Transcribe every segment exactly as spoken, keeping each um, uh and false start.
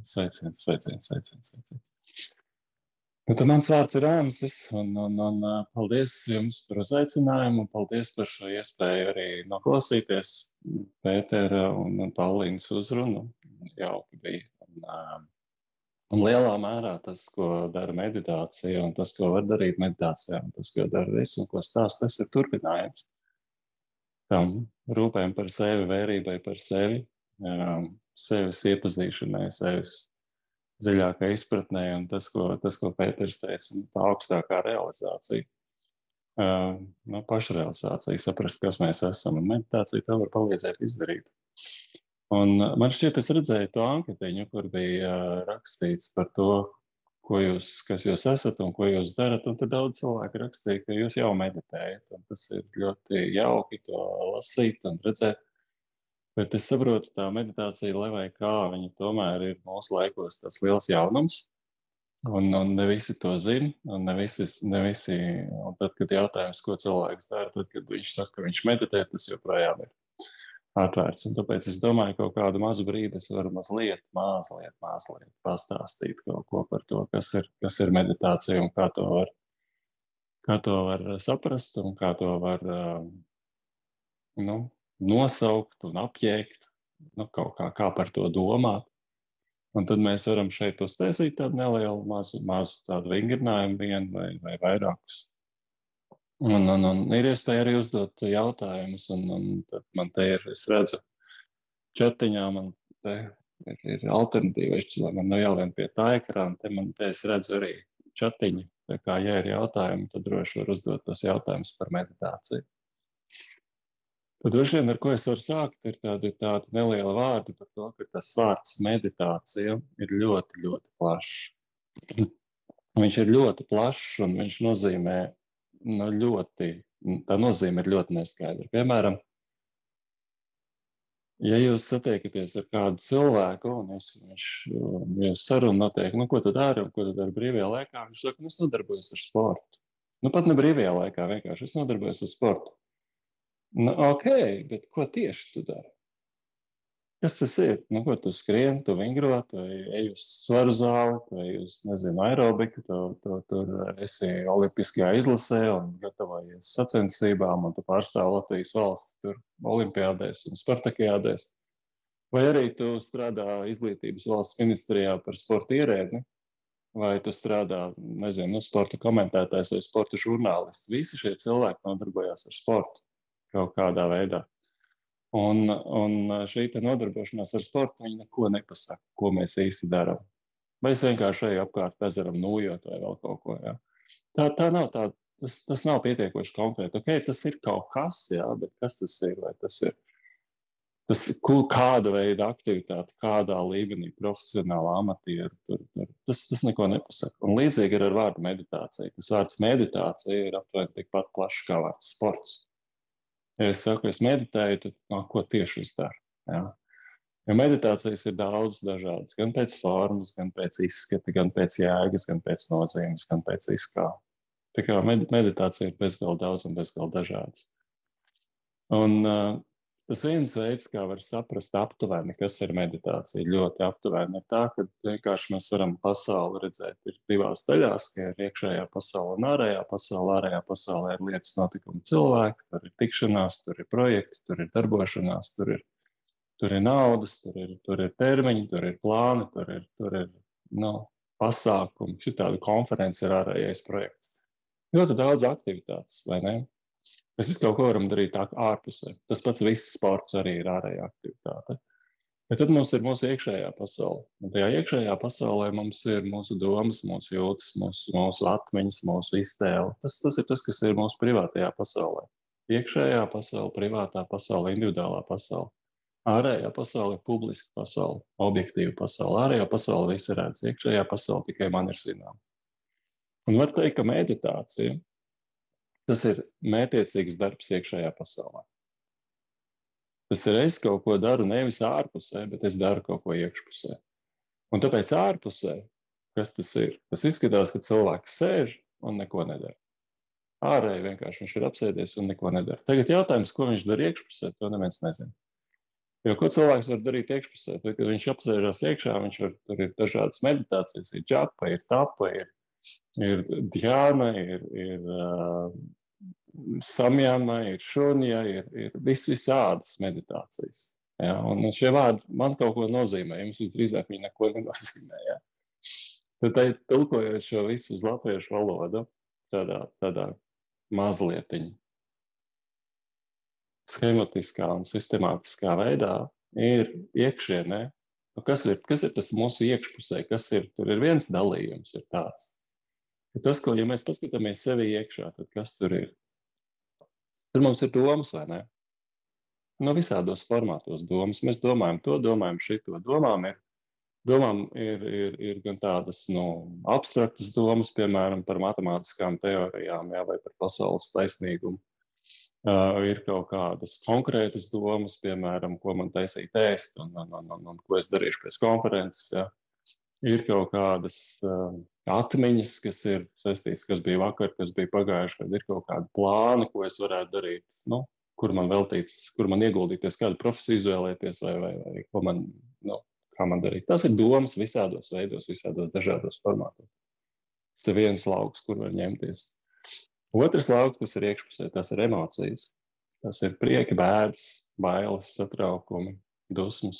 Sveiciens, sveiciens, sveiciens, sveiciens. Nu, tad mans vārds ir Ansis, un, un, un paldies jums par uzaicinājumu, un paldies par šo iespēju arī noklausīties Pētera un, un Paulīnas uzrunu. Jauki bija. Un, un lielā mērā tas, ko dara meditācija, un tas, ko var darīt meditācijā, un tas, ko dara visu, un ko stāst, tas ir turpinājums. Tam rūpēm par sevi, vērībai par sevi, sevis iepazīšanai, sevis dziļākā izpratnē, un tas, ko, tas, ko Pēters teica, tā augstākā realizācija, uh, no pašrealizācija, saprast, kas mēs esam, un meditācija tā var palīdzēt izdarīt. Un man šķiet, es redzēju to anketiņu, kur bija uh, rakstīts par to, ko jūs, kas jūs esat un ko jūs darat, un tad daudz cilvēku rakstīja, ka jūs jau meditējat, un tas ir ļoti jauki to lasīt un redzēt. Bet es saprotu, tā meditācija, lai vai kā, viņa tomēr ir mūsu laikos tas liels jaunums, un, un ne visi to zina, un ne visi, ne visi, un tad, kad jautājums, ko cilvēks dara, tad, kad viņš saka, ka viņš meditē, tas joprojām ir atvērts. Un tāpēc es domāju, ka kaut kādu mazu brīdi es varu mazliet, mazliet, mazliet pastāstīt kaut ko par to, kas ir, kas ir meditācija un kā to var, kā to var saprast un kā to var, nu, nosaukt un apjēgt, nu, kaut kā, kā par to domāt. Un tad mēs varam šeit uztaisīt tādu nelielu mazu, mazu tādu vingrinājumu vienu vai, vai vairākus. Un, un, un ir iespēja arī uzdot jautājumus, un, un tad man te ir, es redzu, čatiņā man te ir, ir alternatīva, man nav jālien pie tā ekrāna, te man te es redzu arī čatiņu, tā kā, ja ir jautājumi, tad droši var uzdot tos jautājumus par meditāciju. Tad droši vien, ar ko es varu sākt, ir tādi, tādi nelieli vārdi par to, ka tas vārds meditācija ir ļoti, ļoti plašs. Viņš ir ļoti plašs un viņš nozīmē, nu, ļoti, tā nozīme ir ļoti neskaidra. Piemēram, ja jūs satiekaties ar kādu cilvēku un jūs, viņš, jūs saruna notiek, nu, ko tu dari un ko tu dari brīvajā laikā, viņš saka, nu, es nodarbojos ar sportu. Nu, pat ne brīvajā laikā, vienkārši es nodarbojos ar sportu. Nu, ok, bet ko tieši tu dari? Kas tas ir? Nu, ko tu skrien, tu vingrot, vai ej uz svaru zāli, vai uz, nezinu, aerobiku, tu, tu, tur esi olimpiskajā izlasē un gatavojies sacensībām, un tu pārstāv Latvijas valsti tur olimpiādēs un spartakiādēs. Vai arī tu strādā izglītības valsts ministrijā par sporta ierēdni, vai tu strādā, nezinu, sporta komentētājs vai sporta žurnālists. Visi šie cilvēki nodarbojās ar sportu kaut kādā veidā. Un, un šī te nodarbošanās ar sportu, viņi neko nepasaka, ko mēs īsti darām. Vai es vienkārši eju apkārt ezeram nūjot vai vēl kaut ko, jā. Tā, tā nav tā, tas, tas nav pietiekoši konkrēti. Ok, tas ir kaut kas, jā, bet kas tas ir? Vai tas ir, tas, kāda veida aktivitāte, kādā līmenī, profesionālā amatieru, tur, tur, tas, tas neko nepasaka. Un līdzīgi ir ar vārdu meditācija. Tas vārds meditācija ir aptuveni tikpat plašs kā vārds sports. Ja es saku, es meditēju, tad no, ko tieši es daru? Ja? Jo meditācijas ir daudz dažādas, gan pēc formas, gan pēc izskata, gan pēc jēgas, gan pēc nozīmes, gan pēc izskā. Tā kā med meditācija ir bezgalīgi daudz un bezgalīgi dažādas. Un uh, tas viens veids, kā var saprast aptuveni, kas ir meditācija, ļoti aptuveni, ir tā, ka vienkārši mēs varam pasauli redzēt ir divās daļās, ka ir iekšējā pasaule un ārējā pasaule. Ārējā pasaulē ir lietas, notikumi, cilvēki, tur ir tikšanās, tur ir projekti, tur ir darbošanās, tur ir, tur ir naudas, tur ir, tur ir termiņi, tur ir plāni, tur ir, tur ir nu, pasākumi. Šitāda konference ir ārējais projekts. Ļoti daudz aktivitātes, vai ne? Mēs visu kaut ko varam darīt tā ārpusē. Tas pats viss sports arī ir ārējā aktivitāte. Bet tad mums ir mūsu iekšējā pasaule. Un tajā iekšējā pasaulē mums ir mūsu domas, mūsu jūtas, mūsu, mūsu atmiņas, mūsu iztēle. Tas, tas ir tas, kas ir mūsu privātajā pasaulē. Iekšējā pasaule, privātā pasaule, individuālā pasaule. Ārējā pasaule ir publiska pasaule, objektīva pasaule. Ārējā pasaule visi redz, iekšējā pasaule tikai man ir zinām. Un var teikt, ka meditācija tas ir mētiecīgs darbs iekšējā pasaulē. Tas ir es kaut ko daru nevis ārpusē, bet es daru kaut ko iekšpusē. Un tāpēc ārpusē, kas tas ir? Tas izskatās, ka cilvēks sēž un neko nedara. Ārēji vienkārši viņš ir apsēdies un neko nedara. Tagad jautājums, ko viņš dara iekšpusē, to neviens nezina. Jo ko cilvēks var darīt iekšpusē? Tad, kad viņš apsēžās iekšā, viņš var, tur ir dažādas meditācijas, ir džapa, ir tapa, ir, ir dhyāna, ir, ir uh, samjama, ir šunja, ir, ir vis visādas meditācijas. Ja? Un šie vārdi man kaut ko nozīmē, jums visdrīzāk viņi neko nenozīmē. Ja? Tad tai, tulkojot šo visu uz latviešu valodu, tādā, tādā mazlietiņa schematiskā un sistemātiskā veidā ir iekšienē. Nu, kas, ir, kas ir tas mūsu iekšpusē? Kas ir? Tur ir viens dalījums, ir tāds. Ka tas, ko, ja mēs paskatāmies sevi iekšā, tad kas tur ir? Tur mums ir domas, vai ne? No visādos formātos domas. Mēs domājam to, domājam šito. Domām ir, domām ir, ir, ir gan tādas nu, abstraktas domas, piemēram, par matemātiskām teorijām, jā, vai par pasaules taisnīgumu. Uh, ir kaut kādas konkrētas domas, piemēram, ko man taisīt ēst un, un, un, un, un ko es darīšu pēc konferences. Ja. Ir kaut kādas uh, atmiņas, kas ir saistītas, kas bija vakar, kas bija pagājuši, kad ir kaut kādi plāni, ko es varētu darīt, nu, kur man veltīts, kur man ieguldīties, kādu profesiju izvēlēties vai, vai, vai ko man, nu, kā man darīt. Tas ir domas visādos veidos, visādos dažādos formātos. Tas ir viens lauks, kur var ņemties. Otrs lauks, kas ir iekšpusē, tas ir emocijas. Tas ir prieki, bēdas, bailes, satraukumi, dusmas,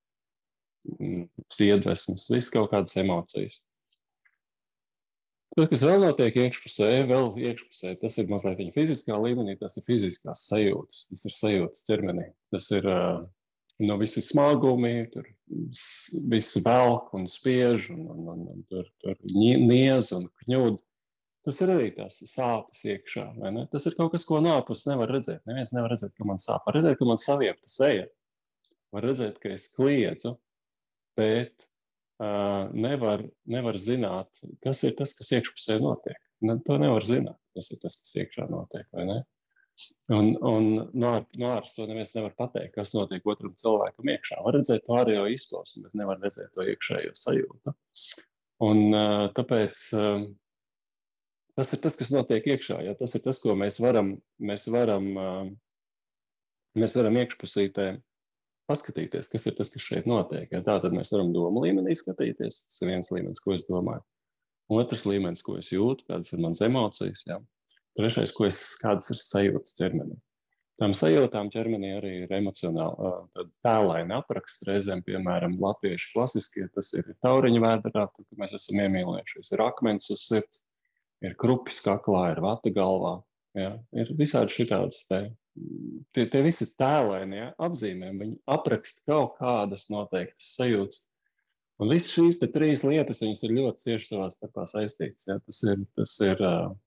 iedvesmas, viss kaut kādas emocijas. Tas, kas vēl notiek iekšpusē, vēl iekšpusē, tas ir mazliet viņa fiziskā līmenī, tas ir fiziskās sajūtas, tas ir sajūtas ķermenī. Tas ir uh, no visi smagumi, tur visi velk un spiež, un, un, un, un tur, tur niez un kņud. Tas ir arī tās sāpes iekšā, vai ne? Tas ir kaut kas, ko no ārpuses nevar redzēt. Neviens nevar redzēt, ka man sāp. Var redzēt, ka man saviepta seja. Var redzēt, ka es kliedzu, bet uh, nevar, nevar zināt, kas ir tas, kas iekšpusē notiek. Ne, to nevar zināt, kas ir tas, kas iekšā notiek, vai ne? Un, un no, ār, no āras to neviens nevar pateikt, kas notiek otram cilvēkam iekšā. Var redzēt to ārējo izpausmi, bet nevar redzēt to iekšējo sajūtu. Un uh, tāpēc... Uh, Tas ir tas, kas notiek iekšā, ja? Tas ir tas, ko mēs varam, mēs varam, mēs varam iekšpusītē paskatīties, kas ir tas, kas šeit notiek. Ja? Tā tad mēs varam domu līmenī skatīties, tas ir viens līmenis, ko es domāju. Otrs līmenis, ko es jūtu, kādas ir manas emocijas. Ja? Trešais, ko es, kādas ir sajūtas ķermenī. Tām sajūtām ķermenī arī ir emocionāli tēlaini apraksti reizēm, piemēram, latviešu klasiskie, tas ir tauriņa vēderā, tad, kad mēs esam iemīlējušies, ir akmens uz sirds. Ir krupis kaklā, ir vata galvā, ja? Ir visādi šitādas te, tie, tie visi tēlaini, ja? Apzīmēm, viņi apraksta kaut kādas noteiktas sajūtas. Un visas šīs te trīs lietas, viņas ir ļoti cieši savā starpā saistītas. Ja? Tas ir, tas ir uh,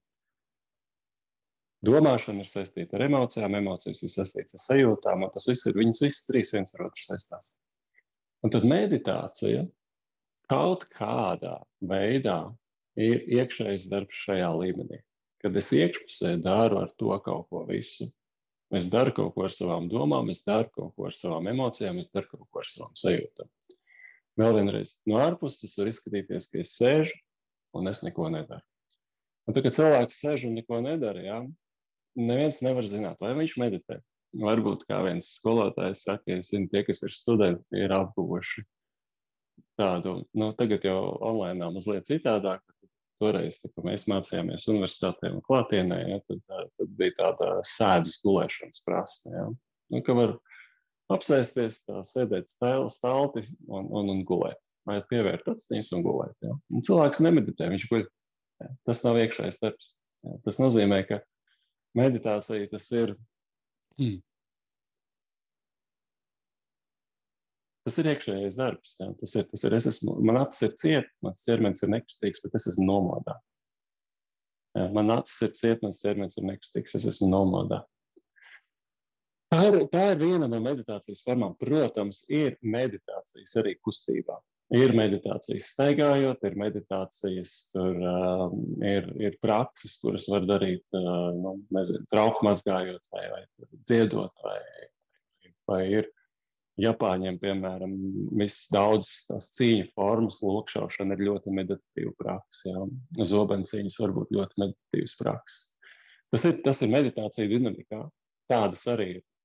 domāšana ir saistīta ar emocijām, emocijas ir saistītas ar sajūtām, un tas viss ir, viņas visas trīs viens ar otru saistās. Un tad meditācija kaut kādā veidā ir iekšējais darbs šajā līmenī. Kad es iekšpusē daru ar to kaut ko visu. Es daru kaut ko ar savām domām, es daru kaut ko ar savām emocijām, es daru kaut ko ar savām sajūtām. Vēl vienreiz, no ārpuses tas var izskatīties, ka es sēžu un es neko nedaru. Un tad, kad cilvēks sēž un neko nedara, jā, neviens nevar zināt, vai viņš meditē. Varbūt kā viens skolotājs saka, es zinu, tie, kas ir studenti, ir apguvuši tādu, nu, tagad jau online mazliet citādāk. Toreiz, kad mēs mācījāmies universitātē un klātienē, ja, tad, tad bija tāda sēdus gulēšanas prasme. Ja. Nu, ka var apsēsties, tā, sēdēt stāli, stalti un, un, un gulēt. Vai pievērt aciņas un gulēt. Ja. Un cilvēks nemeditē, viņš guļ. Ja. Tas nav iekšējais darbs. Ja. Tas nozīmē, ka meditācija tas ir... Hmm. Tas ir iekšējais darbs. Ja? Tas ir, tas ir, es esmu, man acis ir ciet, mans ķermenis ir nekustīgs, bet es esmu nomodā. Ja? Man acis ir ciet, mans ķermenis ir nekustīgs, es esmu nomodā. Tā ir, tā ir viena no meditācijas formām. Protams, ir meditācijas arī kustībā. Ir meditācijas staigājot, ir meditācijas, tur uh, ir, ir prakses, kuras var darīt, uh, nu, nezinu, trauku mazgājot vai, vai dziedot, vai, vai ir Japāņiem, piemēram, viss daudz tās cīņu formas, lokšaušana ir ļoti meditatīva praksa, ja? Zobencīņas var būt ļoti meditatīvas prakses. Tas ir, tas ir meditācija dinamikā. Tādas arī ir.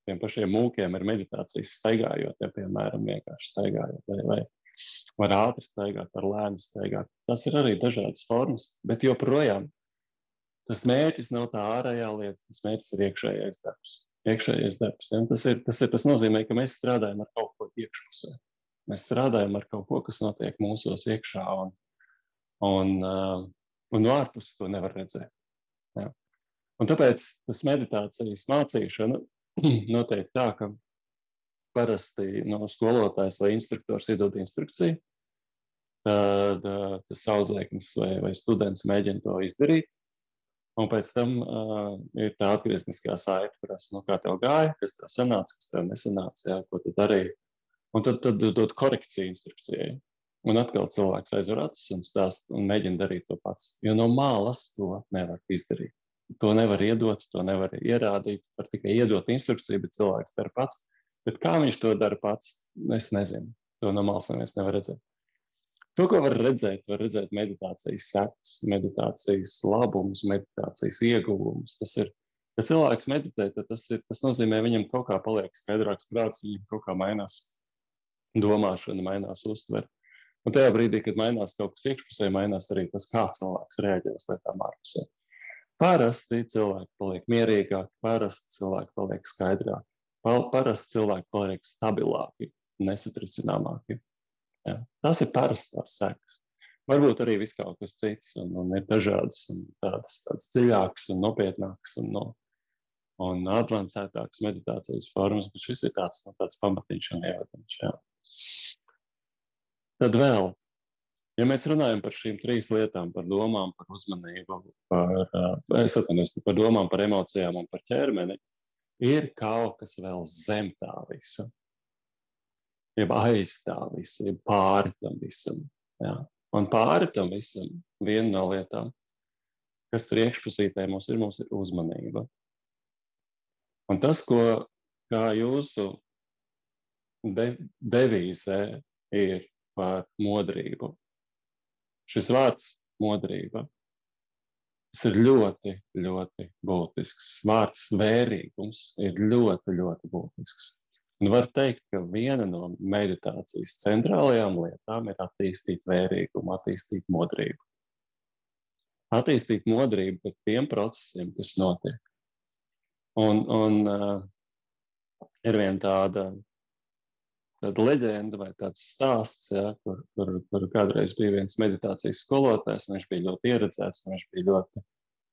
tiem pašiem mūkiem ir meditācijas staigājot, ja, piemēram, vienkārši staigājot, vai, vai var ātri staigāt, var lēni staigāt. Tas ir arī dažādas formas, bet joprojām tas mērķis nav tā ārējā lieta, tas mērķis ir iekšējais darbs. Iekšējais darbs, ja? tas, ir, tas, ir, tas nozīmē, ka mēs strādājam ar kaut ko iekšpusē. Mēs strādājam ar kaut ko, kas notiek mūsos iekšā, un, un, uh, un no ārpuses to nevar redzēt. Ja? Un tāpēc tas meditācijas mācīšana notiek tā, ka parasti no skolotājs vai instruktors iedod instrukciju, tad uh, tas audzēknis vai, vai students mēģina to izdarīt, un pēc tam uh, ir tā atgriezniskā saite, prasa, nu kā tev gāja, kas tev sanāca, kas tev nesanāca, jā, ko tu darīji, un tad, tad dod korekciju instrukcijai. Un atkal cilvēks aizver acis un stāst un mēģina darīt to pats, jo no malas to nevar izdarīt. To nevar iedot, to nevar ierādīt, var tikai iedot instrukciju, bet cilvēks dara pats. Bet kā viņš to dara pats, es nezinu. To no malas neviens nevar redzēt. To, ko var redzēt, var redzēt meditācijas sekas, meditācijas labums, meditācijas ieguvumus. Tas ir, ja cilvēks meditē, tad tas, ir, tas nozīmē, viņam kaut kā paliek skaidrāks prāts, viņam kaut kā mainās domāšana, mainās uztvere. Un tajā brīdī, kad mainās kaut kas iekšpusē, mainās arī tas, kā cilvēks reaģē uz lietām ārpusē. Parasti cilvēki paliek mierīgāki, parasti cilvēki paliek skaidrāki, parasti cilvēki paliek stabilāki, nesatricināmāki. Ja. Tas ir parastās sekas. Varbūt arī viss kaut kas cits, un, un ir dažādas un tādas, tādas dziļākas un nopietnākas un, no, un advancētākas meditācijas formas, bet šis ir tāds, no, tāds pamatiņš un ievadiņš. Ja. Tad vēl, ja mēs runājam par šīm trīs lietām, par domām, par uzmanību, par, es atvainojos, par domām, par emocijām un par ķermeni, ir kaut kas vēl zem tā visa. Jeb aiz tā visa, jeb pāri tam visam. Jā. Un pāri tam visam viena no lietām, kas tur iekšpusītē mums ir, mums ir uzmanība. Un tas, ko kā jūsu de, devīzē ir par modrību. Šis vārds modrība, tas ir ļoti, ļoti būtisks. Vārds vērīgums ir ļoti, ļoti būtisks. Un var teikt, ka viena no meditācijas centrālajām lietām ir attīstīt vērīgumu, attīstīt modrību. Attīstīt modrību pēc tiem procesiem, kas notiek. Un, un uh, ir viena tāda, tāda leģenda vai tāds stāsts, ja, kur, kur, kur kādreiz bija viens meditācijas skolotājs, un viņš bija ļoti ieredzēts, un viņš bija ļoti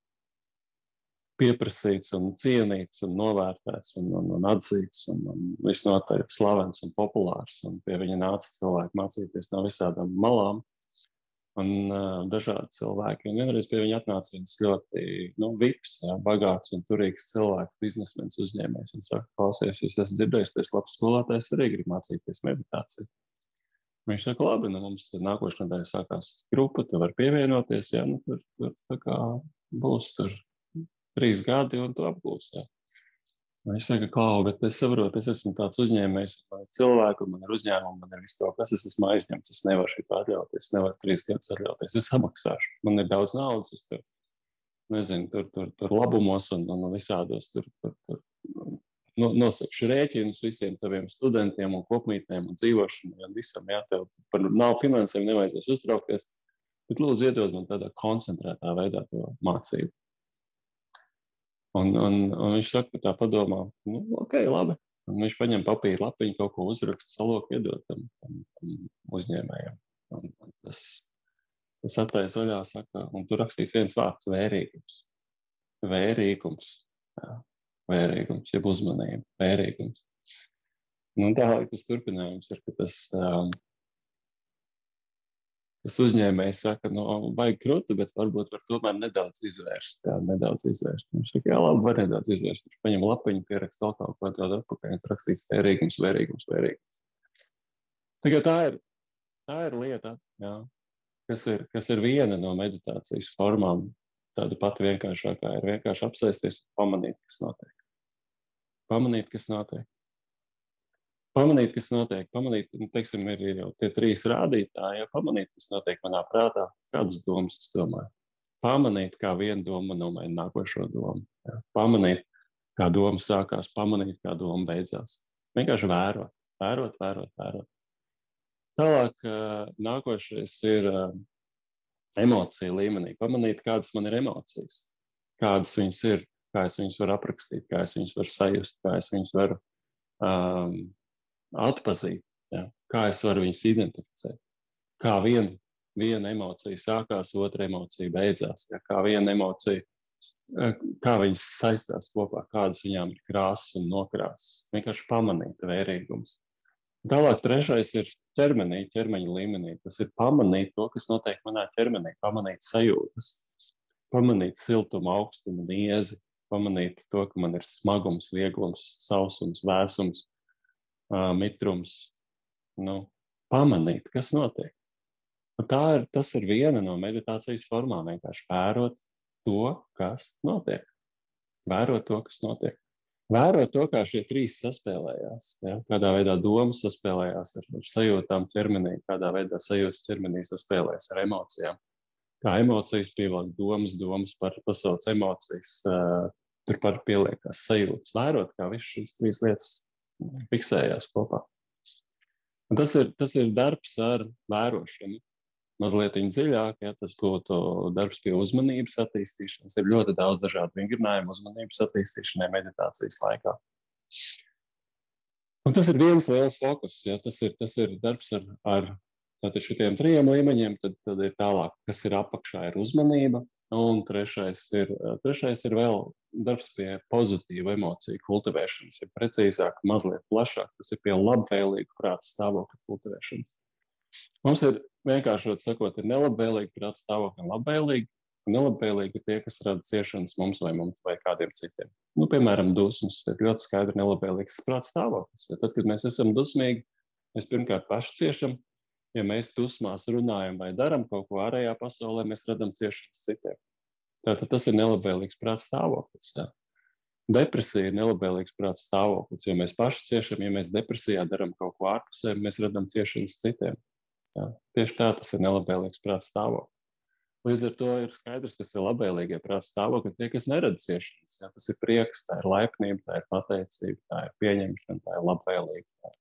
pieprasīts un cienīts un novērtēts un, un, un atzīts un, un visnotaļ slavens un populārs. Un pie viņa nāca cilvēki mācīties no visādām malām un uh, dažādi cilvēki. Un vienreiz pie viņa atnāca viens ļoti nu, vips, jā, bagāts un turīgs cilvēks, biznesmenis uzņēmējs. Un saka, klausies, es esmu dzirdējis, tas labs skolotājs arī grib mācīties meditāciju. Un viņš saka, labi, nu mums tad nākošais nedēļa sākās grupa, tu var pievienoties, jā, nu tur, tur tā kā būs tur trīs gadi un to apgūst. Ja. Viņš saka, klau, bet es saprotu, es esmu tāds uzņēmējs, man ir cilvēku, man ir uzņēmumi, man ir viss kaut kas, es esmu aizņemts, es nevaru šito atļauties, es nevaru trīs gadus atļauties, es samaksāšu, man ir daudz naudas, es tur, nezinu, tur, tur, tur labumos un, un visādos tur, tur, tur no, nosakšu rēķinus visiem taviem studentiem un kopmītnēm un dzīvošanai un visam, jā, tev par nav finansēm nevajadzēs uztraukties, bet lūdzu iedod man tādā koncentrētā veidā to mācību. Un, un, un viņš saka, tā padomā, nu, ok, labi. Un viņš paņem papīra lapiņu, kaut ko uzraksta, saloku iedod tam, tam, tam uzņēmējam. Un, un tas, tas attais vaļā, saka, un tur rakstīs viens vārds - vērīgums. Vērīgums, jā, vērīgums, jeb uzmanība, vērīgums. Un tālāk tas turpinājums ir, ka tas, um, tas uzņēmējs saka, nu, vajag krutu, bet varbūt var tomēr nedaudz izvērst. Jā, nedaudz izvērst. Viņš saka, jā, labi, var nedaudz izvērst. Viņš paņem lapiņu, pierakst vēl kaut ko tādu atpakaļ, un rakstīts vērīgums, vērīgums, vērīgums. Tagad tā ir, tā ir lieta, jā, kas ir, kas ir viena no meditācijas formām. Tāda pati vienkāršākā ir vienkārši apsēsties un pamanīt, kas notiek. Pamanīt, kas notiek. Pamanīt, kas notiek, pamanīt, teiksim, ir jau tie trīs rādītāji, ja pamanīt, kas notiek manā prātā, kādas domas es domāju. Pamanīt, kā viena doma nomaina nākošo domu. Ja. Pamanīt, kā doma sākās, pamanīt, kā doma beidzās. Vienkārši vērot, vērot, vērot, vērot. Tālāk nākošais ir emocija līmenī. Pamanīt, kādas man ir emocijas, kādas viņas ir, kā es viņas varu aprakstīt, kā es viņas varu sajust, kā es viņas varu um, atpazīt, ja? Kā es varu viņas identificēt. Kā viena, viena emocija sākās, otra emocija beidzās, ja? Kā viena emocija, kā viņas saistās kopā, kādas viņām ir krāsas un nokrāsas. Vienkārši pamanīt vērīgums. Tālāk trešais ir ķermenī, ķermeņa līmenī. Tas ir pamanīt to, kas notiek manā ķermenī, pamanīt sajūtas, pamanīt siltumu, augstumu, niezi, pamanīt to, ka man ir smagums, vieglums, sausums, vēsums, uh, mitrums. Nu, pamanīt, kas notiek. Un tā ir, tas ir viena no meditācijas formām, vienkārši vērot to, kas notiek. Vērot to, kas notiek. Vērot to, kā šie trīs saspēlējās, ja? Kādā veidā domas saspēlējās ar, ar sajūtām ķermenī, kādā veidā sajūtas ķermenī saspēlējas ar emocijām. Kā emocijas pievelk domas, domas par pasaules emocijas, uh, turpār pieliekās sajūtas. Vērot, kā visas šīs trīs lietas fiksējās kopā. Un tas ir, tas ir darbs ar vērošanu. Mazliet dziļāk, ja tas būtu darbs pie uzmanības attīstīšanas. Ir ļoti daudz dažādu vingrinājumu uzmanības attīstīšanai meditācijas laikā. Un tas ir viens liels fokus, ja tas ir, tas ir darbs ar, ar tātad šitiem trijiem līmeņiem, tad, tad ir tālāk, kas ir apakšā, ir uzmanība, un trešais ir, trešais ir vēl darbs pie pozitīvu emociju kultivēšanas, ir precīzāk, mazliet plašāk, tas ir pie labvēlīgu prāta stāvokļa kultivēšanas. Mums ir vienkāršot sakot, ir nelabvēlīgi prāta stāvokļi un labvēlīgi, un nelabvēlīgi ir tie, kas rada ciešanas mums vai mums vai kādiem citiem. Nu, piemēram, dusmas ir ļoti skaidri nelabvēlīgs prāta stāvoklis. Ja tad, kad mēs esam dusmīgi, mēs pirmkārt paši ciešam. Ja mēs dusmās runājam vai daram kaut ko ārējā pasaulē, mēs radam ciešanas citiem. Tātad tas ir nelabvēlīgs prāta stāvoklis. Ja. Depresija ir nelabvēlīgs prāta stāvoklis, jo mēs paši ciešam, ja mēs depresijā daram kaut ko ārpusē, mēs radam ciešanas citiem. Ja. Tieši tā tas ir nelabvēlīgs prāta stāvoklis. Līdz ar to ir skaidrs, kas ir labvēlīgie prāta stāvokļi, tie, kas nerada ciešanas. Ja. Tas ir prieks, tā ir laipnība, tā ir pateicība, tā ir pieņemšana, tā ir labvēlība, tā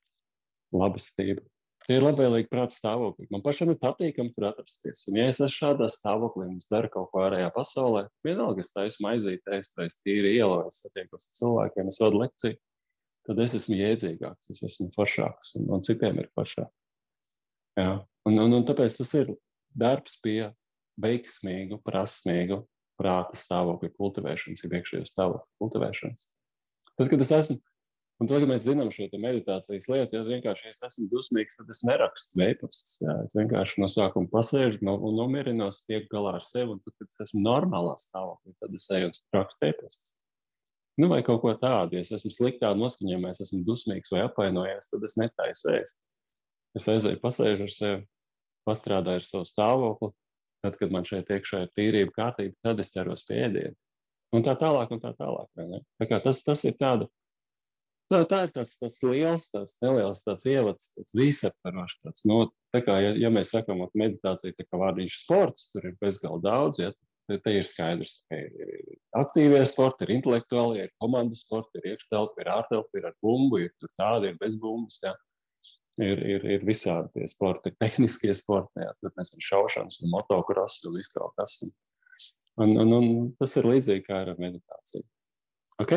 ir labestība. Tie ir labvēlīgi prāta stāvokļi. Man pašam ir patīkami tur atrasties. Un ja es esmu šādā stāvoklī un es daru kaut ko ārējā pasaulē, vienalga es taisu maizīt, ēst, vai es tīri ielu, vai es satiekos ar cilvēkiem, es vadu lekciju, tad es esmu jēdzīgāks, es esmu foršāks un, un citiem ir foršāk. Jā. Un, un, un tāpēc tas ir darbs pie veiksmīgu, prasmīgu prāta stāvokļu kultivēšanas, ir iekšējo stāvokļu kultivēšanas. Tad, kad es esmu Un tad, kad mēs zinām šo meditācijas lietu, ja vienkārši, ja es esmu dusmīgs, tad es nerakstu veipastus. Es vienkārši no sākuma pasēžu no, un nomirinos, tiek galā ar sevi, un tad, kad es esmu normālā stāvoklī, tad es eju un rakstu veipastus. Nu, vai kaut ko tādu, ja es esmu sliktā noskaņojumā, es esmu dusmīgs vai apvainojies, tad es netaisu ēst. Es aizēju pasēžu ar sevi, pastrādāju ar savu stāvokli, tad, kad man šeit iekšā ir tīrība, kārtība, tad es ķeros pie ēdiena. Un tā tālāk, un tā tālāk. Ne? Tā kā tas, tas ir tāda, Tā, tā ir tāds, tāds liels, tāds neliels tāds ievads, tāds visaptvarošs. Tāds, nu, tā kā, ja, ja mēs sakām, ka meditācija tā kā vārdiņš sports, tur ir bezgalīgi daudz, ja, te, te ir skaidrs, ka ir, ir aktīvie sporti, ir intelektuālie, ir komandu sporti, ir iekštelpa, ir ārtelpa, ir ar bumbu, ir tur tādi, ir bez bumbas, ja. Ir, ir, ir visādi tie sporti, ir tehniskie sporti, ja, tad mēs ir šaušanas un motokross un viss kaut kas. Un, un, un tas ir līdzīgi kā ar meditāciju. Ok?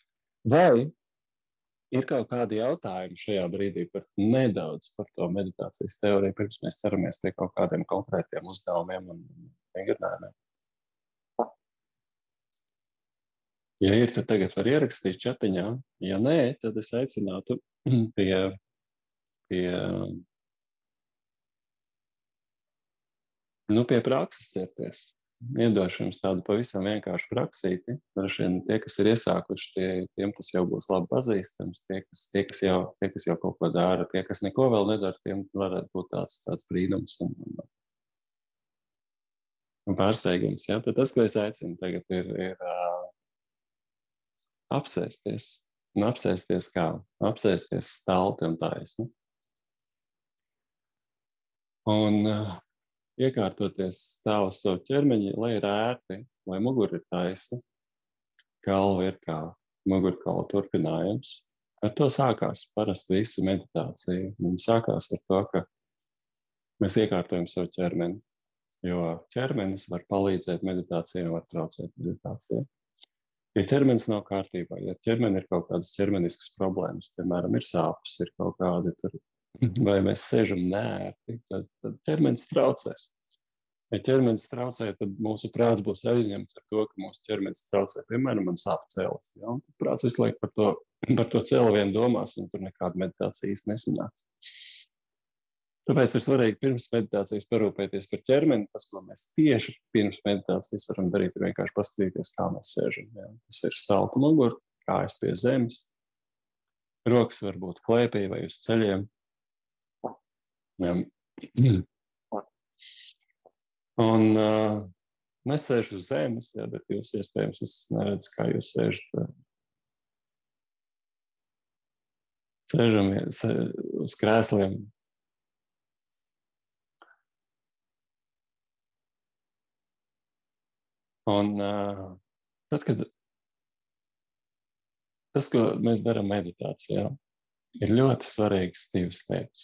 Vai ir kaut kādi jautājumi šajā brīdī par nedaudz par to meditācijas teoriju, pirms mēs ceramies pie kaut kādiem konkrētiem uzdevumiem un vingrinājumiem? Ja ir, tad tagad var ierakstīt čatiņā. Ja nē, tad es aicinātu pie, pie, nu, pie prakses ķerties. Iedošu jums tādu pavisam vienkāršu praksīti. Droši vien tie, kas ir iesākuši, tie, tiem tas jau būs labi pazīstams. Tie, kas, tie, kas, jau, tie, kas jau kaut ko dara, tie, kas neko vēl nedara, tiem varētu būt tāds, tāds brīnums un, un, un pārsteigums. Ja? Tad tas, ko es aicinu tagad, ir, ir uh, apsēsties. Un apsēsties kā? Apsēsties stalti un taisni. Un uh, iekārtoties stāv uz savu ķermeņi, lai ir ērti, lai mugura ir taisa, galva ir kā mugurkaula turpinājums. Ar to sākās parasti visa meditācija. Viņa sākās ar to, ka mēs iekārtojam savu ķermeni, jo ķermenis var palīdzēt meditācijai un var traucēt meditācijai. Ja ķermenis nav kārtībā, ja ķermeni ir kaut kādas ķermeniskas problēmas, piemēram, ir sāpes, ir kaut kādi tur, vai mēs sēžam nērti, tad, tad ķermenis traucēs. Ja ķermenis traucē, tad mūsu prāts būs aizņemts ar to, ka mūsu ķermenis traucē. Piemēram, man sāp cēlis. Ja? Un prāts visu laiku par to, par to cēlienu domās, un tur nekāda meditācija īsti nesanāks. Tāpēc ir svarīgi pirms meditācijas parūpēties par ķermeni. Tas, ko mēs tieši pirms meditācijas varam darīt, ir vienkārši paskatīties, kā mēs sēžam. Ja? Tas ir stalta mugura, kājas pie zemes, rokas varbūt klēpī vai uz ceļiem. Ja? Un uh, nesēžu uz zemes, ja, bet jūs iespējams, es neredzu, kā jūs sēžat. Sēžam sē, uz krēsliem. Un uh, tad, kad tas, ko mēs darām meditācijā, ir ļoti svarīgs divas lietas.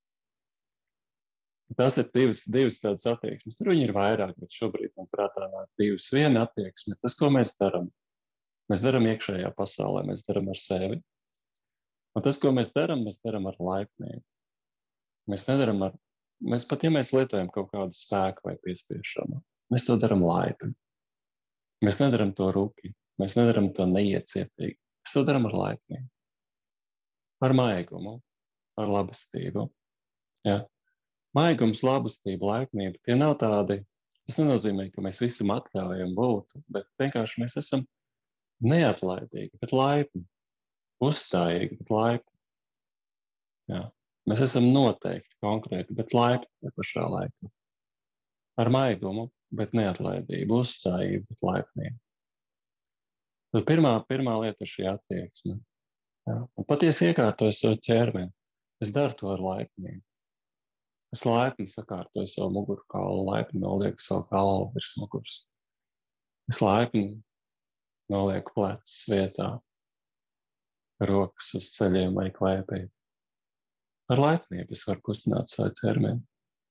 Tas ir divas, divas tādas attieksmes. Tur viņi ir vairāk, bet šobrīd man prātā nāk divas. Viena attieksme, tas, ko mēs darām. Mēs darām iekšējā pasaulē, mēs darām ar sevi. Un tas, ko mēs darām, mēs darām ar laipnību. Mēs nedaram ar, mēs pat, ja mēs lietojam kaut kādu spēku vai piespiešanu, mēs to darām laipni. Mēs nedaram to rūpīgi, mēs nedaram to neiecietīgi. Mēs to darām ar laipnību. Ar maigumu, ar labestību. Ja? Maigums, labestība, laipnība, tie nav tādi, tas nenozīmē, ka mēs visam atļaujam būt, bet vienkārši mēs esam neatlaidīgi, bet laipni, uzstājīgi, bet laipni. Jā. Mēs esam noteikti konkrēti, bet laipni te pašā laikā. Ar maigumu, bet neatlaidību, uzstājību, bet laipnību. Tad pirmā, pirmā lieta ir šī attieksme. Jā. Un patiesi iekārtoju savu ķermeni. Es daru to ar laipnību. Es laipni sakārtoju savu mugurkaulu, laipni nolieku savu galvu virs muguras. Es laipni nolieku plecus vietā, rokas uz ceļiem vai klēpī. Ar laipnību es varu kustināt savu ķermeni.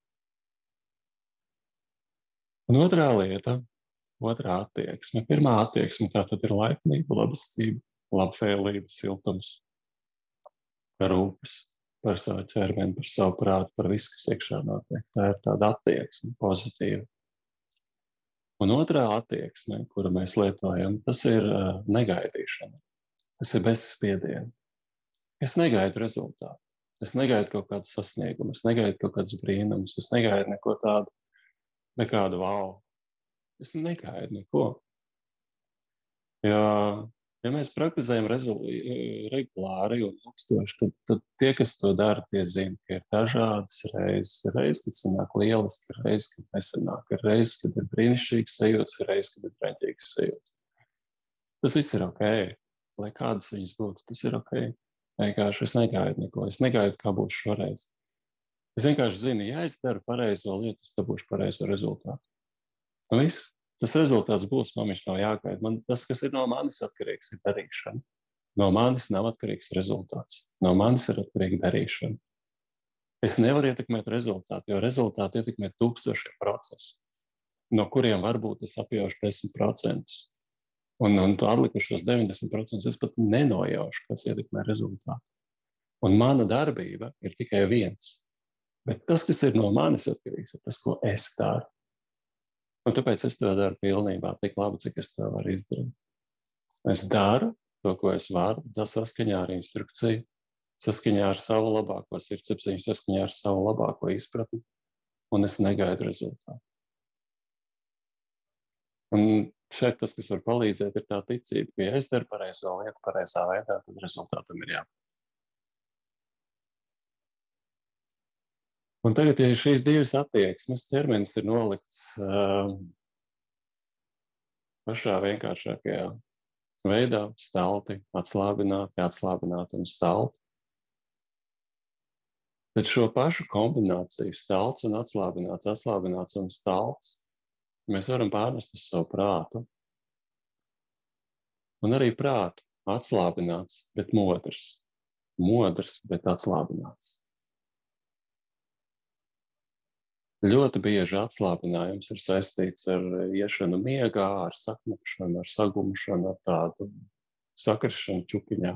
Un otrā lieta, otrā attieksme. Pirmā attieksme tā tad ir laipnība, labestība, labvēlība, siltums, rūpes par savu ķermeni, par savu prātu, par visu, kas iekšā notiek. Tā ir tāda attieksme, pozitīva. Un otrā attieksme, kuru mēs lietojam, tas ir uh, negaidīšana. Tas ir bez spiediena. Es negaidu rezultātu. Es negaidu kaut kādu sasniegumu. Es negaidu kaut kādus brīnumus. Es negaidu neko tādu, nekādu wow. Es negaidu neko. Ja, ja mēs praktizējam regulāri un ilgstoši, tad, tad tie, kas to dara, tie zina, ka ir dažādas reizes. Ir reizes, kad sanāk lieliski, ir reizes, kad nesanāk. Ir reizes, kad ir brīnišķīgs sajūts, ir reizes, kad ir brīnišķīgs sajūts. Tas viss ir ok. Lai kādas viņas būtu, tas ir ok. Vienkārši es negaidu neko. Es negaidu, kā būs šoreiz. Es vienkārši zinu, ja es daru pareizo lietu, es dabūšu pareizo rezultātu. Un viss. Tas rezultāts būs, man viņš nav jāgaida. Man, tas, kas ir no manis atkarīgs, ir darīšana. No manis nav atkarīgs rezultāts. No manis ir atkarīga darīšana. Es nevaru ietekmēt rezultātu, jo rezultātu ietekmē tūkstošiem procesu, no kuriem varbūt es apjaušu desmit procentus. Un, un to atlikušos deviņdesmit procentus es pat nenojaušu, kas ietekmē rezultātu. Un mana darbība ir tikai viens. Bet tas, kas ir no manis atkarīgs, ir tas, ko es daru. Un tāpēc es to daru pilnībā tik labi, cik es to varu izdarīt. Es daru to, ko es varu, tas saskaņā ar instrukciju, saskaņā ar savu labāko sirdsapziņu, saskaņā ar savu labāko izpratni, un es negaidu rezultātu. Un šeit tas, kas var palīdzēt, ir tā ticība, ka ja es daru pareizo lietu pareizā veidā, tad rezultātam ir jābūt. Un tagad, ja šīs divas attieksmes, ķermenis ir nolikts uh, pašā vienkāršākajā veidā, stalti, atslābināti, atslābināti un stalti. Tad šo pašu kombināciju, stalts un atslābināts, atslābināts un stalts, mēs varam pārnest uz savu prātu. Un arī prātu atslābināts, bet modrs. Modrs, bet atslābināts. Ļoti bieži atslābinājums ir saistīts ar iešanu miegā, ar saknapšanu, ar sagumšanu, ar tādu sakrišanu čupiņā.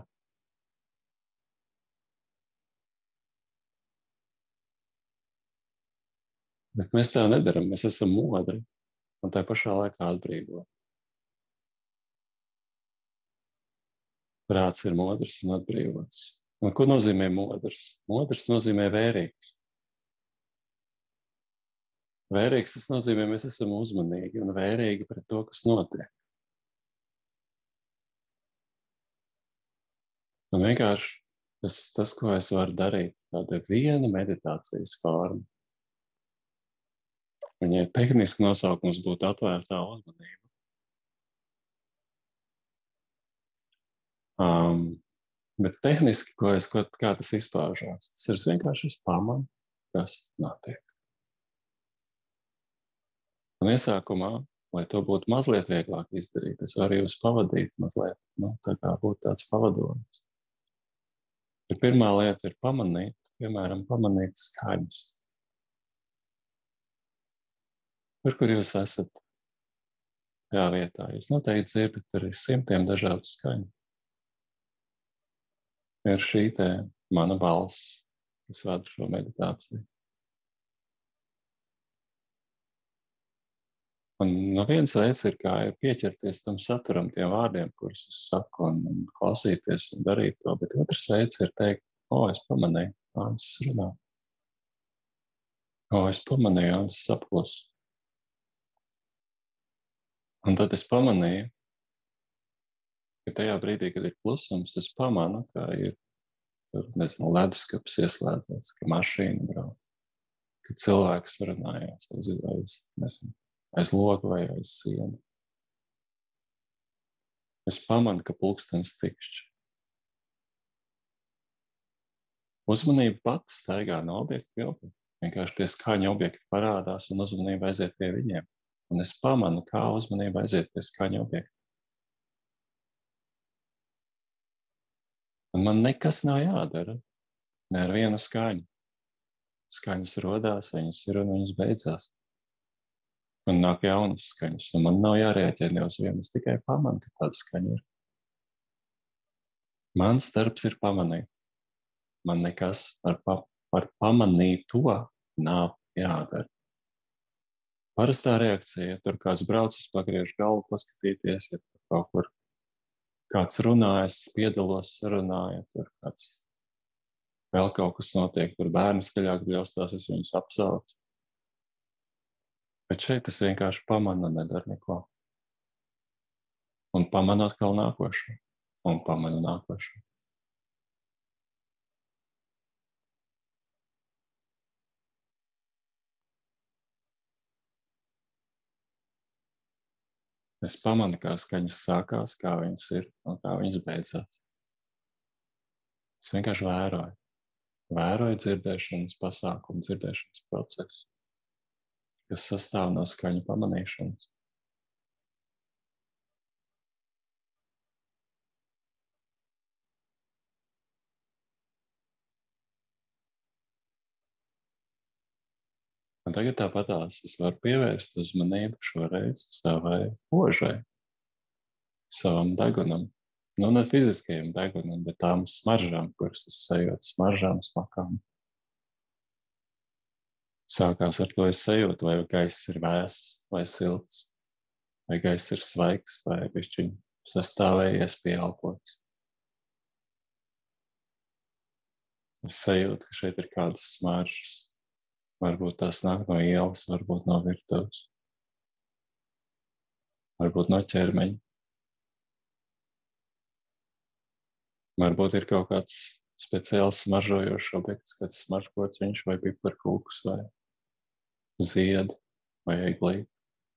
Bet mēs tā nedaram, mēs esam modri un tā pašā laikā atbrīvoti. Prāts ir modrs un atbrīvots. Un ko nozīmē modrs? Modrs nozīmē vērīgs. Vērīgs tas nozīmē, mēs esam uzmanīgi un vērīgi pret to, kas notiek. Un vienkārši tas, tas, ko es varu darīt, tāda viena meditācijas forma. Viņai tehniski nosaukums būtu atvērtā uzmanība. Um, bet tehniski, ko es, ko, kā tas izpaužās, tas ir vienkārši es pamanu, kas notiek. Un iesākumā, lai to būtu mazliet vieglāk izdarīt, es varu jūs pavadīt mazliet, nu, tā kā būtu tāds pavadonis. Ja pirmā lieta ir pamanīt, piemēram, pamanīt skaņas. Tur, kur jūs esat, jā vietā, jūs noteikti dzirdat arī simtiem dažādu skaņu. Ir šī te mana balss, kas vada šo meditāciju. Un no viens veids ir, kā ir pieķerties tam saturam, tiem vārdiem, kurus es saku, un, un klausīties un darīt to, bet otrs veids ir teikt, o, es pamanīju, Āncis runā. O, es pamanīju, Āncis apklus. Un tad es pamanīju, ka tajā brīdī, kad ir klusums, es pamanu, ka ir, nezinu, leduskapis ieslēdzēts, ka mašīna brauc, ka cilvēks runājās aiz, aiz, nezinu, aiz loga vai aiz sienu. Es pamanu, ka pulkstenis tikšķi. Uzmanība pati staigā no objekta pie objekta. Vienkārši tie skaņa objekti parādās un uzmanība aiziet pie viņiem. Un es pamanu, kā uzmanība aiziet pie skaņa objekta. Un man nekas nav jādara. Ne ar vienu skaņu. Skaņas rodās, viņas ir un viņas beidzās. Un nāk jaunas skaņas. Un man nav jārēķē ne uz vienu. Es tikai pamanu, ka tāda skaņa ir. Mans darbs ir pamanīt. Man nekas par, pa, par pamanīt to nav jādara. Parastā reakcija, ja tur kāds braucis, pagriež galvu, paskatīties, ja tur kaut kur kāds runājas, piedalos sarunā, ja tur kāds vēl kaut kas notiek, tur bērni skaļāk bļaustās, es viņus apsaucu. Bet šeit es vienkārši pamanu, nedaru neko. Un pamanu atkal nākošo. Un pamanu nākošo. Es pamanu, kā skaņas sākās, kā viņas ir un kā viņas beidzās. Es vienkārši vēroju. Vēroju dzirdēšanas pasākumu, dzirdēšanas procesu, kas sastāv no skaņu pamanīšanas. Un tagad tāpatās es varu pievērst uzmanību šoreiz savai požai, savam degunam. Nu, ne fiziskajam degunam, bet tām smaržām, kuras es sajūtu, smaržām, smakām. Sākās ar to es sajūtu, vai gaiss ir vēss vai silts, vai gaiss ir svaigs vai bišķiņ sastāvējies pieelpots. Es sajūtu, ka šeit ir kādas smaržas. Varbūt tās nāk no ielas, varbūt no virtuves. Varbūt no ķermeņa. Varbūt ir kaut kāds speciāls smaržojošs objekts, kāds smaržkociņš vai piparkūks vai ziedi vai eglīti.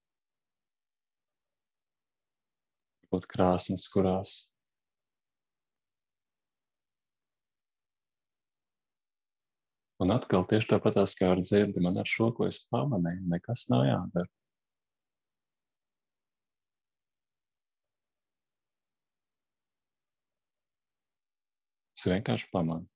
Varbūt krāsnes, kurās. Un atkal tieši tāpatās kā ar dzirdi, man ar šo, ko es pamanīju, nekas nav jādara. Es vienkārši pamanu.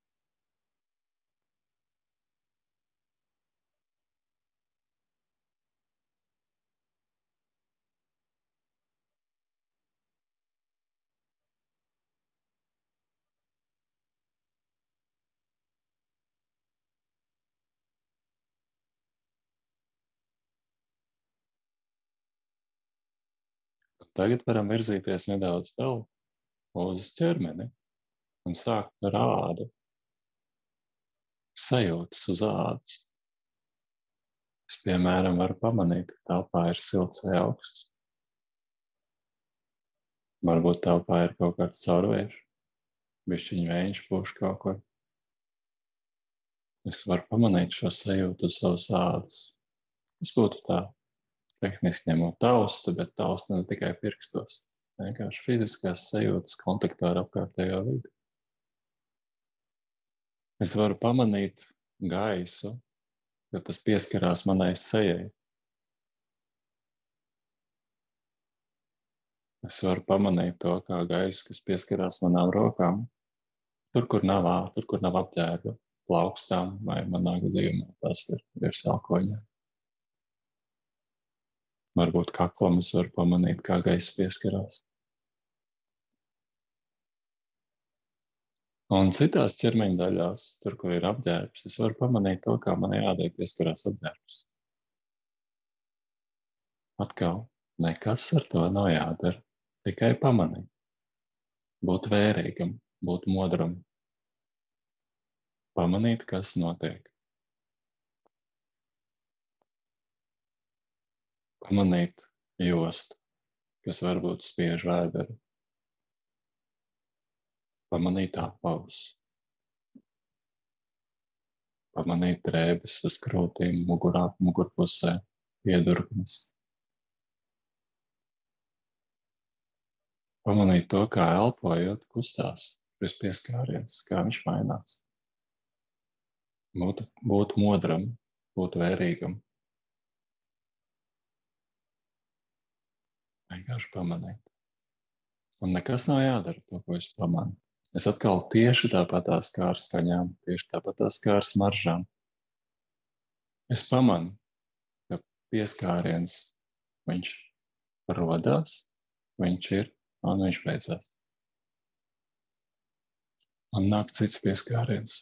Tagad varam virzīties nedaudz vēl uz ķermeni un sākt ar ādu. Sajūtas uz ādas. Es, piemēram, varu pamanīt, ka telpā ir silts vai augsts. Varbūt telpā ir kaut kāds caurvējš, bišķiņ vējš pūš kaut kur. Es varu pamanīt šo sajūtu uz savas ādas. Tas būtu tā, tehniski ņemot tausta, bet tausta ne tikai pirkstos. Vienkārši fiziskās sajūtas kontaktā ar apkārtējo vidi. Es varu pamanīt gaisu, jo tas pieskarās manai sejai. Es varu pamanīt to, kā gaisu, kas pieskarās manām rokām, tur, kur nav, tur, kur nav apģērba, plaukstām vai manā gadījumā tas ir virs alkoņa. Varbūt kaklam es varu pamanīt, kā gaisa pieskarās. Un citās ķermeņa daļās, tur, kur ir apģērbs, es varu pamanīt to, kā manai ādai pieskarās apģērbs. Atkal, nekas ar to nav jādara, tikai pamanīt. Būt vērīgam, būt modram. Pamanīt, kas notiek. Pamanīt jostu, kas varbūt spiež vēderu. Pamanīt apaus. Pamanīt drēbes uz krūtīm, mugurā, mugurpusē, piedurknes. Pamanīt to, kā elpojot kustās, šis pieskāriens, kā viņš mainās. Būt, būt modram, būt vērīgam. Vienkārši pamanīt. Un nekas nav jādara to, ko es pamanu. Es atkal tieši tāpatās kā ar skaņām, tieši tāpatās kā ar smaržām. Es pamanu, ka pieskāriens viņš rodās, viņš ir un viņš beidzās. Un nāk cits pieskāriens.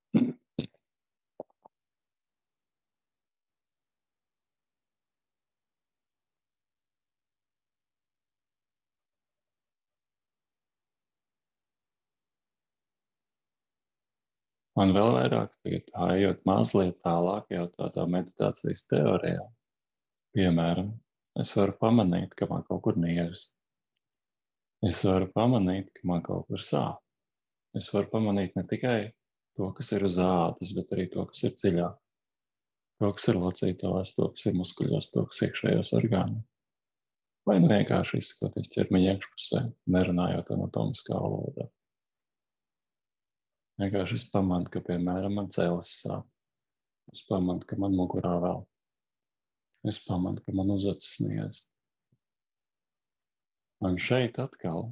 Man vēl vairāk, tā ejot mazliet tālāk jau tādā meditācijas teorijā. Piemēram, es varu pamanīt, ka man kaut kur niežas. Es varu pamanīt, ka man kaut kur sāp. Es varu pamanīt ne tikai to, kas ir uz ādas, bet arī to, kas ir dziļāk. To, kas ir locītavās, to, kas ir muskuļos, to, kas iekšējos orgānos. Vai nu vienkārši izskaties ķermeņa iekšpusē, nerunājot anatomiskā valodā. Vienkārši es pamanu, ka, piemēram, man cēlas sāp. Es pamanu, ka man mugurā vēl. Es pamanu, ka man uzacis sniedz. Un šeit atkal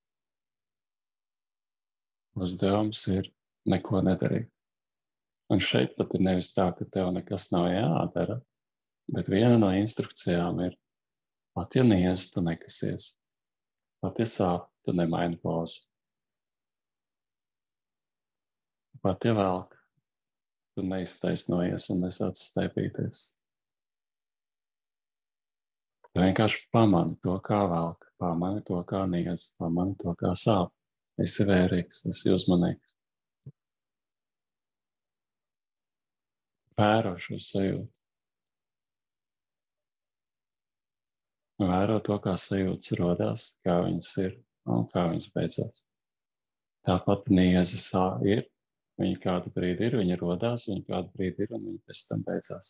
uzdevums ir neko nedarīt. Un šeit pat ir nevis tā, ka tev nekas nav jādara, bet viena no instrukcijām ir, pat ja niez, tu nekasies. Pat ja sāp, tu nemaini pozu. Pat ja velk, tu neiztaisnojies un nesāc staipīties. Tu vienkārši pamani to, kā velk, pamani to, kā niedz, pamani to, kā sāp. Esi vērīgs, esi uzmanīgs. Vēro šo sajūtu. Vēro to, kā sajūtas rodās, kā viņas ir un kā viņas beidzās. Tāpat nieze sā ir. Viņa kādu brīdi ir, viņa rodās, viņa kādu brīdi ir un viņa pēc tam beidzās.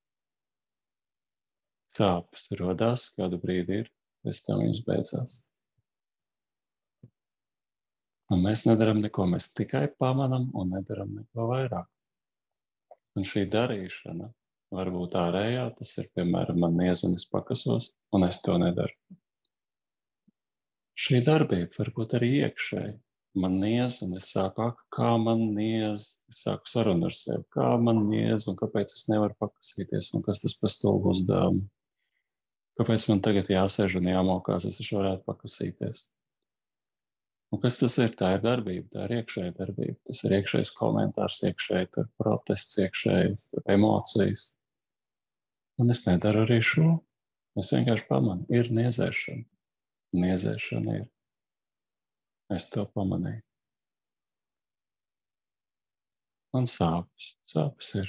Sāpes rodās, kādu brīdi ir, pēc tam viņas beidzās. Un mēs nedaram neko, mēs tikai pamanam un nedaram neko vairāk. Un šī darīšana var būt ārējā, tas ir, piemēram, man niez un es pakasos, un es to nedaru. Šī darbība var būt arī iekšēji. man niez, un es sāku, ak, kā man niez, es sāku sarunu ar sevi, kā man niez, un kāpēc es nevaru pakasīties, un kas tas par stulbu uzdevumu. Kāpēc man tagad jāsēž un jāmokās, es taču varētu pakasīties. Un kas tas ir? Tā ir darbība, tā ir iekšēja darbība. Tas ir iekšējs komentārs, iekšēji tur protests, iekšējas tur emocijas. Un es nedaru arī šo. Es vienkārši pamanu, ir niezēšana. Niezēšana ir. Es to pamanīju. Un sāpes. Sāpes ir.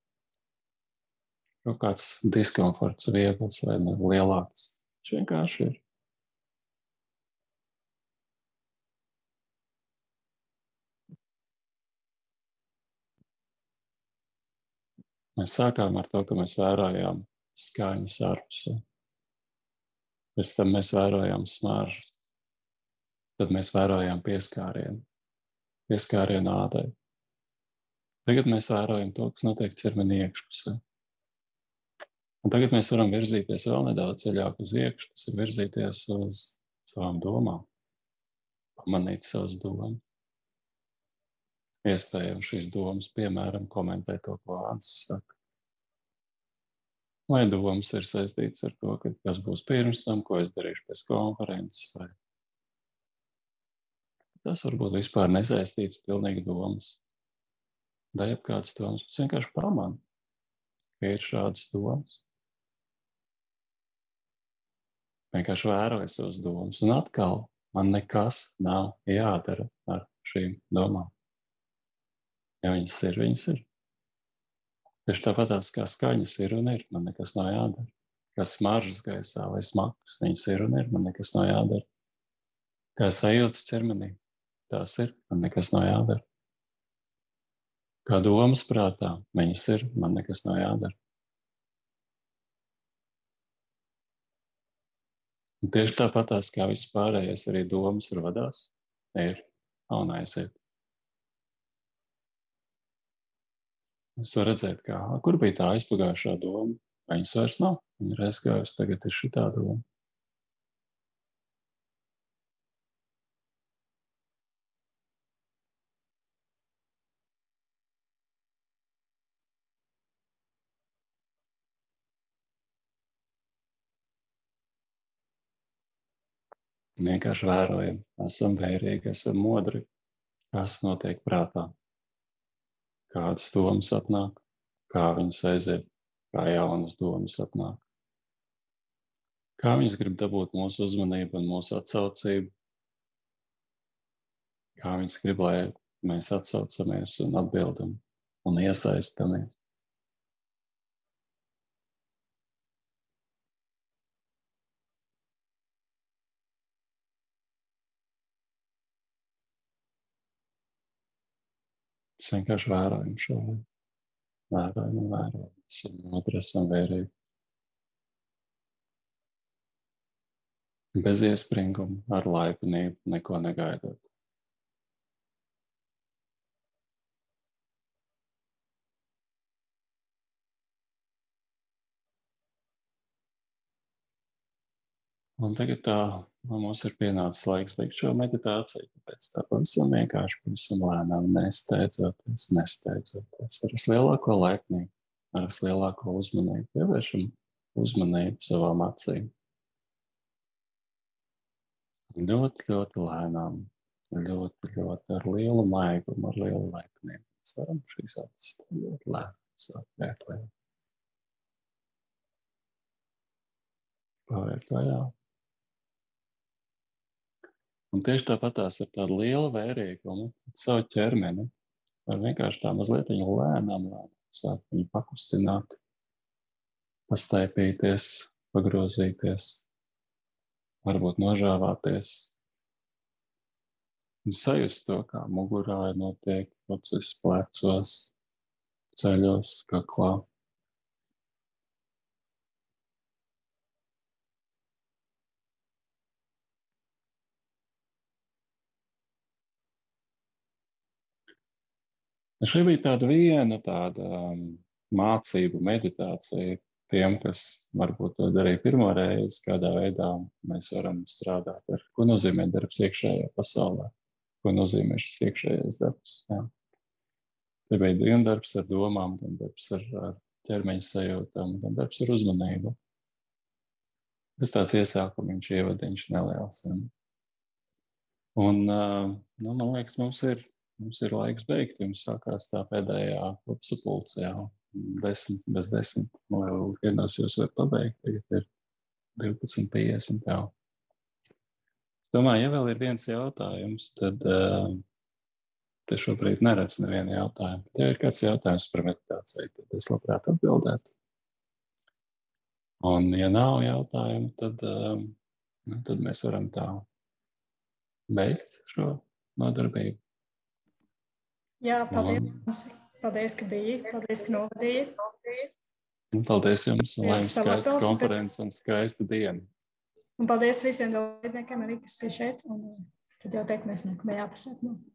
Kaut kāds diskomforts viegls vai ne lielāks. Viņš vienkārši ir. Mēs sākām ar to, ka mēs vērojām skaņas ārpusē. Pēc tam mēs vērojām smaržas. Tad mēs vērojām pieskārienu. Pieskārienu ādai. Tagad mēs vērojam to, kas notiek ķermenī iekšpusē. Un tagad mēs varam virzīties vēl nedaudz ceļāk uz iekšu, tas ir virzīties uz savām domām. Pamanīt savas domas. Iespējams šīs domas, piemēram, komentē to, ko Ants saka. Vai domas ir saistītas ar to, ka kas būs pirms tam, ko es darīšu pēc konferences, vai tas varbūt vispār nesaistīts pilnīgi domas. Da jebkādas domas, tas vienkārši pamana, ka ir šādas domas. Vienkārši vēroju savas domas, un atkal man nekas nav jādara ar šīm domām. Ja viņas ir, viņas ir. Tieši tāpatās kā skaņas ir un ir, man nekas nav jādara. Kā smaržas gaisā vai smakas, viņas ir un ir, man nekas nav jādara. Kā sajūtas ķermenī, tās ir, man nekas nav jādara. Kā domas prātā, viņas ir, man nekas nav jādara. Un tieši tāpatās kā viss pārējais arī domas rodās, ir un aiziet. Es varu redzēt, kā, kur bija tā aizpagājušā doma. Viņas vairs nav, viņa ir aizgājusi, tagad ir šitā doma. Vienkārši vērojam, esam vērīgi, esam modri, kas notiek prātā. Kādas domas atnāk, kā viņas aiziet, kā jaunas domas atnāk. Kā viņas grib dabūt mūsu uzmanību un mūsu atsaucību. Kā viņas grib, lai mēs atsaucamies un atbildam un iesaistamies. Mēs vienkārši vērojam šo. Vērojam un vērojam. Esam modri, esam vērīgi. Bez iespringuma, ar laipnību, neko negaidot. Un tagad tā, mums ir pienācis laiks beigt šo meditāciju, tāpēc tā pavisam vienkārši, pavisam lēnām, nesteidzoties, nesteidzoties, ar vislielāko laipnību, ar vislielāko uzmanību, pievēršam uzmanību savām acīm. Ļoti, ļoti lēnām, ļoti, ļoti ar lielu maigumu, ar lielu laipnību. Mēs varam šīs acis ļoti lēnām sākt vērtēt. Pavērt vaļā. Un tieši tāpatās ar tādu lielu vērīgumu, savu ķermeni, var vienkārši tā mazliet viņu lēnām, lēnām sākt viņu pakustināt, pastaipīties, pagrozīties, varbūt nožāvāties. Un sajust to, kā mugurā notiek process plecos, ceļos, kaklā. Šī bija tāda viena tāda um, mācību meditācija tiem, kas varbūt to darīja pirmo reizi, kādā veidā mēs varam strādāt ar, ko nozīmē darbs iekšējā pasaulē. ko nozīmē šis iekšējais darbs. Jā. Te bija gan darbs ar domām, gan darbs ar, ar ķermeņa sajūtām, gan darbs ar uzmanību. Tas tāds iesākumiņš, ievadiņš neliels. Ja. Un, nu, man liekas, mums ir, mums ir laiks beigt, jums sākās tā pēdējā kopsapulce jau. Desmit bez desmit, nu, vienos jūs varat pabeigt, tagad ir divpadsmit piecdesmit jau. Es domāju, ja vēl ir viens jautājums, tad uh, te šobrīd neredz nevienu jautājumu. Ja ir kāds jautājums par meditāciju, tad es labprāt atbildētu. Un ja nav jautājumu, tad, uh, nu, tad mēs varam tā beigt šo nodarbību. Jā, paldies. Un... Paldies, ka biji. Paldies, ka novadīji. Paldies jums. Lai jums skaista konference un skaista diena. Un paldies visiem dalībniekiem arī, kas bija šeit. Un tad jau tiekamies nākamajā pasākumā.